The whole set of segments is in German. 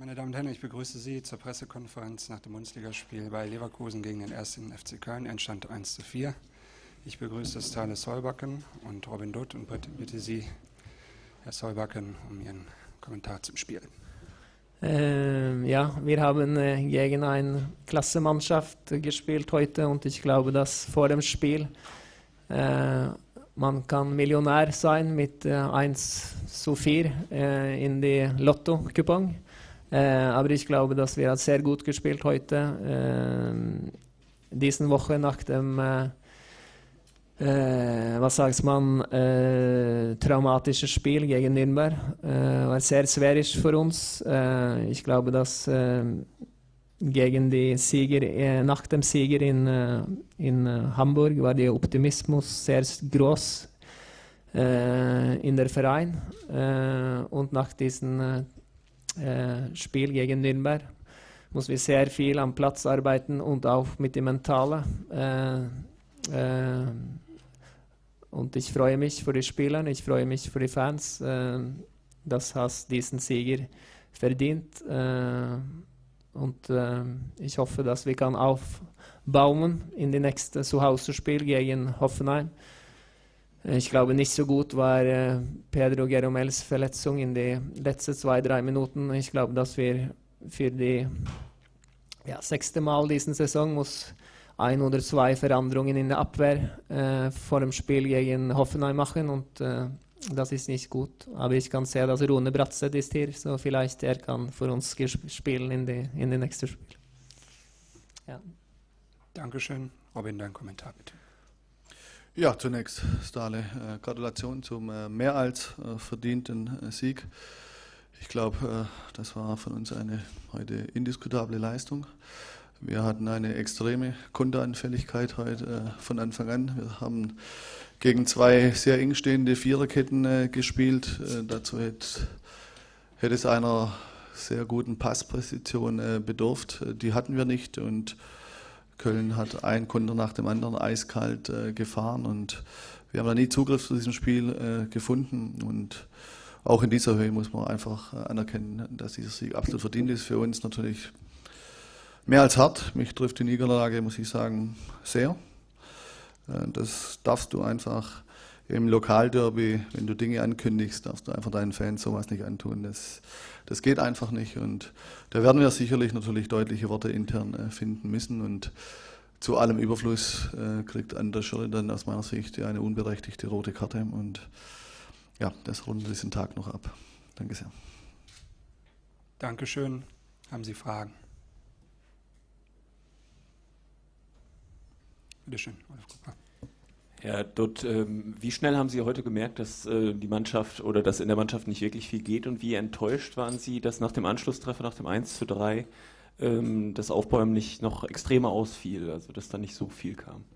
Meine Damen und Herren, ich begrüße Sie zur Pressekonferenz nach dem Bundesligaspiel bei Leverkusen gegen den 1. FC Köln. Endstand 1:4. Ich begrüße Ståle Solbakken und Robin Dutt und bitte Sie, Herr Solbakken, um Ihren Kommentar zum Spiel. Ja, wir haben gegen eine Klassemannschaft gespielt heute und ich glaube, dass vor dem Spiel man kann Millionär sein mit 1:4 in die Lotto-Coupon. Aber ich glaube, dass wir sehr gut gespielt heute. Diese Woche nach dem was sagt man, traumatisches Spiel gegen Nürnberg war sehr schwierig für uns. Ich glaube, dass gegen die Sieger, nach dem Sieger in Hamburg war der Optimismus sehr groß in der Verein. Und nach diesem Spiel gegen Nürnberg muss wir sehr viel am Platz arbeiten und auch mit dem Mentalen. Und ich freue mich für die Spieler, ich freue mich für die Fans. Das hat diesen Sieger verdient. Und ich hoffe, dass wir kann aufbauen in die nächste Zuhause-Spiel gegen Hoffenheim. Ich glaube, nicht so gut war Pedro Geromels Verletzung in den letzten 2-3 Minuten. Ich glaube, dass wir für die 6. Mal diesen Saison muss 1 oder 2 Veränderungen in der Abwehr vor dem Spiel gegen Hoffenheim machen und das ist nicht gut. Aber ich kann sehen, dass Rune Bratseth ist hier, so vielleicht er kann für uns spielen in den nächsten Spiel. Ja. Dankeschön. Robin, dein Kommentar bitte. Ja, zunächst, Ståle, Gratulation zum mehr als verdienten Sieg. Ich glaube, das war von uns eine heute indiskutable Leistung. Wir hatten eine extreme Konteranfälligkeit heute von Anfang an. Wir haben gegen 2 sehr eng stehende Viererketten gespielt. Dazu hätte es einer sehr guten Passposition bedurft. Die hatten wir nicht und Köln hat ein Konter nach dem anderen eiskalt gefahren und wir haben da nie Zugriff zu diesem Spiel gefunden und auch in dieser Höhe muss man einfach anerkennen, dass dieser Sieg absolut verdient ist. Für uns natürlich mehr als hart. Mich trifft die Niederlage, muss ich sagen, sehr. Das darfst du einfach im Lokalderby, wenn du Dinge ankündigst, darfst du einfach deinen Fans sowas nicht antun. Das geht einfach nicht und da werden wir sicherlich natürlich deutliche Worte intern finden müssen und zu allem Überfluss kriegt Anders Sheridan aus meiner Sicht eine unberechtigte rote Karte und ja, das rundet diesen Tag noch ab. Danke sehr. Dankeschön. Haben Sie Fragen? Bitte schön, Olaf Kupper. Herr Dutt, wie schnell haben Sie heute gemerkt, dass die Mannschaft oder dass in der Mannschaft nicht wirklich viel geht und wie enttäuscht waren Sie, dass nach dem Anschlusstreffer, nach dem 1:3, das Aufbäumen nicht noch extremer ausfiel, also dass da nicht so viel kam?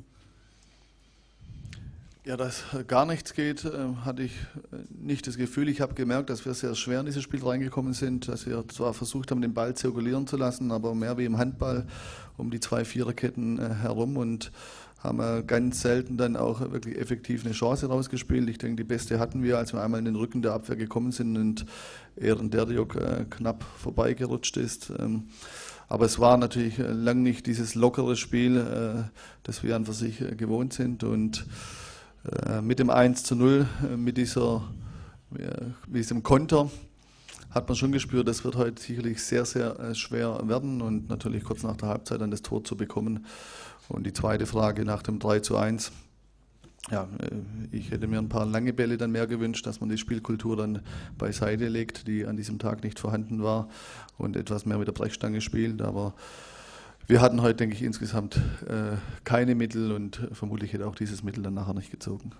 Ja, dass gar nichts geht, hatte ich nicht das Gefühl. Ich habe gemerkt, dass wir sehr schwer in dieses Spiel reingekommen sind, dass wir zwar versucht haben, den Ball zirkulieren zu lassen, aber mehr wie im Handball um die 2 Viererketten herum und haben ganz selten dann auch wirklich effektiv eine Chance rausgespielt. Ich denke, die beste hatten wir, als wir einmal in den Rücken der Abwehr gekommen sind und Eren Derdiok knapp vorbeigerutscht ist. Aber es war natürlich lang nicht dieses lockere Spiel, das wir an für sich gewohnt sind und mit dem 1:0, mit diesem Konter, hat man schon gespürt, das wird heute sicherlich sehr, sehr schwer werden und natürlich kurz nach der Halbzeit dann das Tor zu bekommen. Und die zweite Frage nach dem 3:1. Ja, ich hätte mir ein paar lange Bälle dann mehr gewünscht, dass man die Spielkultur dann beiseite legt, die an diesem Tag nicht vorhanden war und etwas mehr mit der Brechstange spielt. Aber wir hatten heute, denke ich, insgesamt keine Mittel und vermutlich hätte auch dieses Mittel dann nachher nicht gezogen.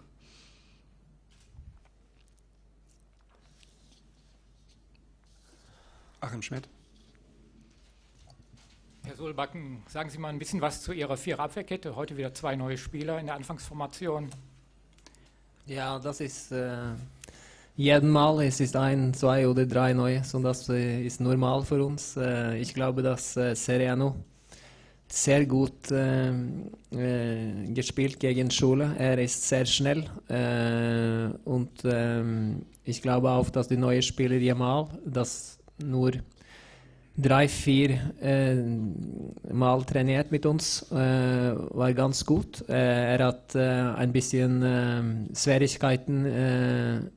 Achim Schmidt. Herr Solbakken, sagen Sie mal ein bisschen was zu Ihrer Vierer-Abwehrkette. Heute wieder 2 neue Spieler in der Anfangsformation. Ja, das ist jeden Mal, es ist 1, 2 oder 3 neue, so das ist normal für uns. Ich glaube, dass Sereno sehr gut gespielt gegen Schule. Er ist sehr schnell und ich glaube auch, dass die neue Spieler Jamal, das nur 3-4 Mal trainiert mit uns, war ganz gut. Er hat ein bisschen Schwierigkeiten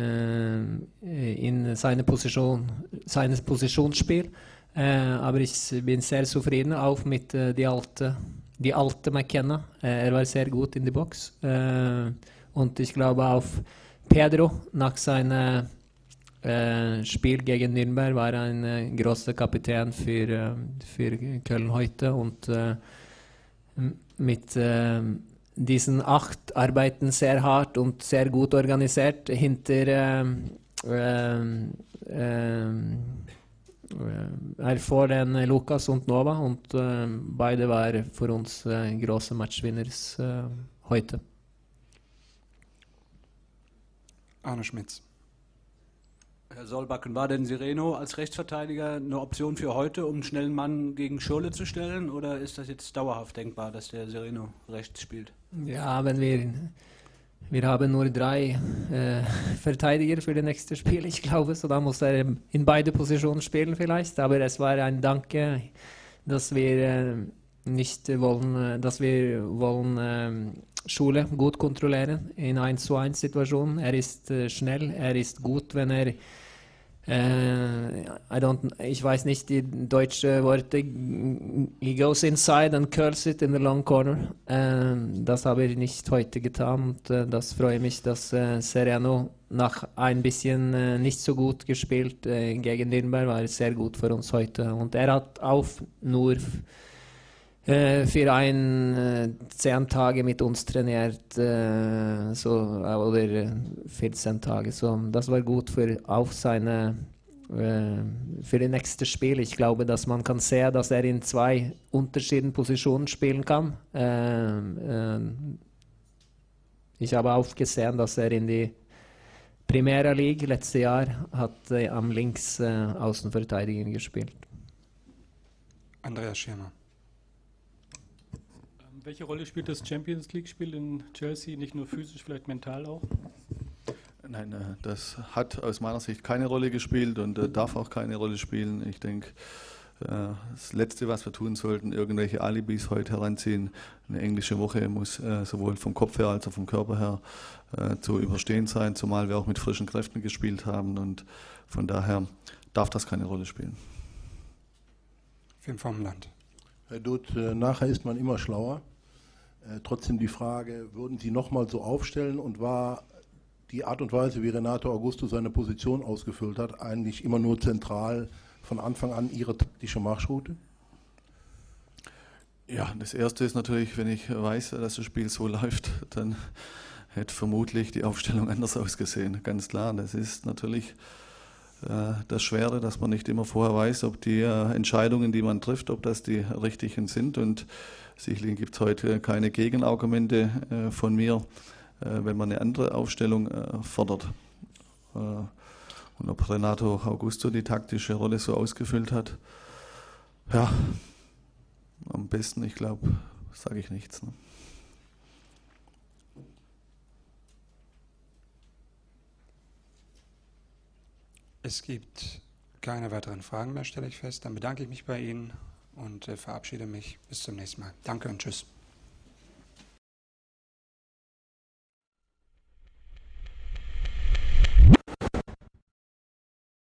in seinem Positionsspiel, aber ich bin sehr zufrieden auch mit die alte McKenna. Er war sehr gut in der Box und ich glaube auf Pedro nach seinem Spiel gegen Nürnberg war ein großer Kapitän für Köln heute und mit diesen 8 arbeiten sehr hart und sehr gut organisiert hinter vor den Lukas und Nova und beide waren für uns große Matchwinners heute. Arne Schmitz. Herr Solbakken, war denn Sereno als Rechtsverteidiger eine Option für heute, um einen schnellen Mann gegen Schurrle zu stellen? Oder ist das jetzt dauerhaft denkbar, dass der Sereno rechts spielt? Ja, wenn wir haben nur 3 Verteidiger für das nächste Spiel, ich glaube, so da muss er in beide Positionen spielen vielleicht. Aber es war ein Danke, dass wir wollen Schule gut kontrollieren in 1-zu-1 Situationen. Er ist schnell, er ist gut, wenn er ich weiß nicht die deutsche Worte. He goes inside and curls it in the long corner. Das habe ich nicht heute getan und das freue mich, dass Sereno nach ein bisschen nicht so gut gespielt gegen Nürnberg war sehr gut für uns heute und er hat auch nur für 10 Tage mit uns trainiert, oder 14 Tage. So, das war gut für das nächste Spiel. Ich glaube, dass man kann sehen, dass er in 2 unterschiedlichen Positionen spielen kann. Ich habe auch gesehen, dass er in die Primera League letztes Jahr hat am links Außenverteidiger gespielt. Andreas Schirmer. Welche Rolle spielt das Champions League-Spiel in Chelsea, nicht nur physisch, vielleicht mental auch? Nein, das hat aus meiner Sicht keine Rolle gespielt und darf auch keine Rolle spielen. Ich denke, das Letzte, was wir tun sollten, irgendwelche Alibis heute heranziehen. Eine englische Woche muss sowohl vom Kopf her als auch vom Körper her zu überstehen sein, zumal wir auch mit frischen Kräften gespielt haben und von daher darf das keine Rolle spielen. Wim vom Land. Herr Dutt, nachher ist man immer schlauer. Trotzdem die Frage, würden Sie nochmal so aufstellen und war die Art und Weise, wie Renato Augusto seine Position ausgefüllt hat, eigentlich immer nur zentral von Anfang an Ihre taktische Marschroute? Ja, das Erste ist natürlich, wenn ich weiß, dass das Spiel so läuft, dann hätte vermutlich die Aufstellung anders ausgesehen. Ganz klar, das ist natürlich das Schwere, dass man nicht immer vorher weiß, ob die Entscheidungen, die man trifft, ob das die richtigen sind. Und sicherlich gibt es heute keine Gegenargumente von mir, wenn man eine andere Aufstellung fordert. Und ob Renato Augusto die taktische Rolle so ausgefüllt hat, ja, am besten, ich glaube, sage ich nichts. Ne? Es gibt keine weiteren Fragen mehr, stelle ich fest. Dann bedanke ich mich bei Ihnen und verabschiede mich. Bis zum nächsten Mal. Danke und tschüss.